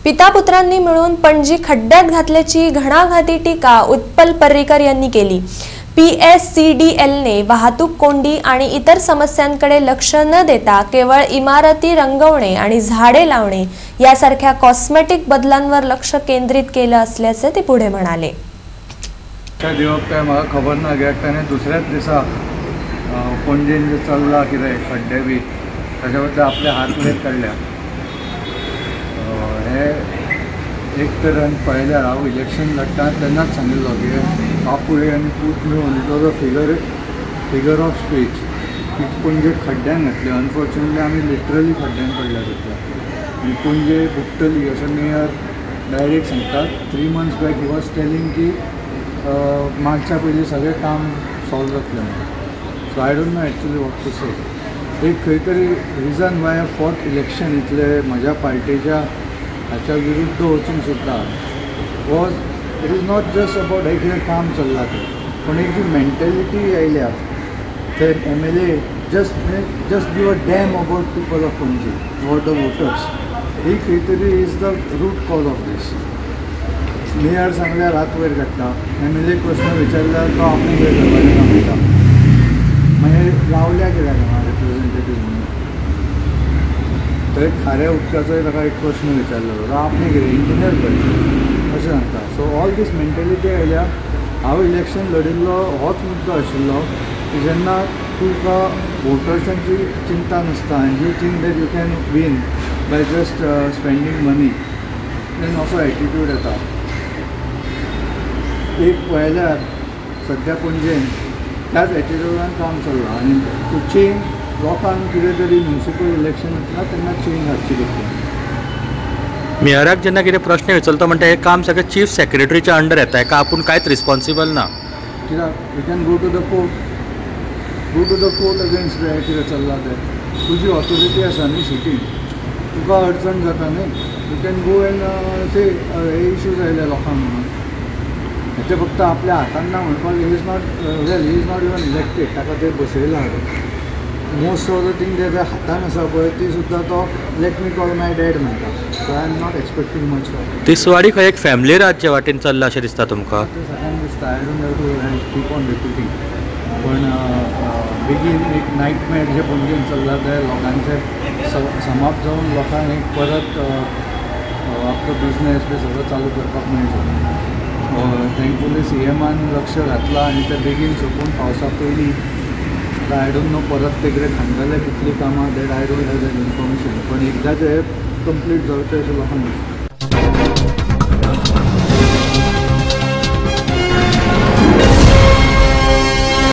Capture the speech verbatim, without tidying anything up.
पिता पुत्रांनी मिळून पणजी खड्ड्यात घातल्याची घणाघाती टीका उत्पल पर्रीकर यांनी केली। पीएससीडीएलने वाहतूक कोंडी आणि इतर समस्यांकडे लक्ष न देता केवळ इमारती रंगवणे आणि झाडे लावणे यासारख्या कॉस्मेटिक बदलांवर लक्ष केंद्रित केलं असल्याचे ते पुढे म्हणाले। त्या दिवस काय मला खबर ना घेताना दुसऱ्याच दिवसा पणजेन जे चल्ला कितें खड्डे बी ताच्या बद्दल आपले हात लेट काडल्या। हे एक तरेन पळयल्यार हांव इलेक्शन लढटा तेन्नाच सांगिल्लो की आपुळे आनी पूत मेळून it was a figure figure of speech की पणजे खड्ड्यान घातले। अनफॉर्च्युनेटली आमी लिटरली खड्ड्यान पडल्या सध्या आनी पणजे बुडटली अशें मेयर डायरेक्ट सांगतात। Three months back he was telling की मार्चच्या पयलीं सगळें काम सॉल्व जातलें म्हणून। So I don't know actually what to say. एक खंय तरी रिजन वाय फॉर्थ इलेक्शन इतले म्हज्या पार्टीच्या हाच्या विरुद्ध वचून सुद्दां was it is not just about एक कितें काम चल्लां तें पूण एक जी मेंटेलिटी आयल्या ते M L A just just give a damn about people of Panaji what the voters ही खंय तरी is the root cause of this. Mayor सांगल्यार रात वयर काडटा, एम एल ए प्रश्न विचारल्यार तो आपणे कितें करपाचें सांगता, मागीर रावल्या कित्याक हांगा रिप्रेझेंटेटीव म्हणून थंय खाऱ्या उदकाचोय ताका एक प्रश्न विचारलो आपणे कितें इंजिनियर पळय अशें सांगता। सो ऑल दीस मेंटेलिटी आयल्या। हांव इलेक्शन लडिल्लो होच मुद्दो आशिल्लो की जेन्ना तुका वोटर्सांची चिंता नासता and you think that you can win by just spending money then असो एटिट्यूड येता। एक पळयल्यार सद्या पणजेन त्याच एटिट्यूडान काम चल्लां आनी टू चेंज लोकांक कितें तरी म्युनिसिपल इलेक्शन येता तेन्ना चेंज हाडची पडटली। मेयराक जेन्ना कितें प्रश्न विचारता म्हणटा हें काम सगळें चीफ सेक्रेटरीच्या अंडर येता, हेका आपूण कांयच रिस्पॉन्सिबल ना। कित्याक you can go to the court go to the court against हें कितें चल्लां तें तुजी ऑथॉरिटी आसा न्ही सिटीन, तुका अडचण जाता न्ही, you can go and say हे इश्यूज आयले लोकांक म्हणून हेचे फक्त आपल्या हातान ना म्हणपाक he is not well he is not even elected ताका ते बसयला मोस्ट ऑफ द थिंग तेज्या हातान आसा पळय ती सुद्दां तो let me call my dad म्हणटा। So I am not expecting much for Tiswadi खंय एक फॅमिली राज्य वाटेन चल्ला अशें दिसता तुमकां? सगळ्यांक दिसता। I don't have to keep on repeating पण बेगीन एक नायटमेअर जे पणजेन चल्ला ते लोकांचे समाप्त जावन लोकांक एक परत आपलो बिजनेस बी सगळो चालू करपाक मेळटा। थँकफुली सी एमान लक्ष घातलां आनी ते बेगीन सोंपून पावसा पयलीं आय डोंट नो परत ते कितें थांबलेले कितलीं कामां that I don't have that information पण एकदांचें कंप्लीट जावचें अशें लोकांक दिसता।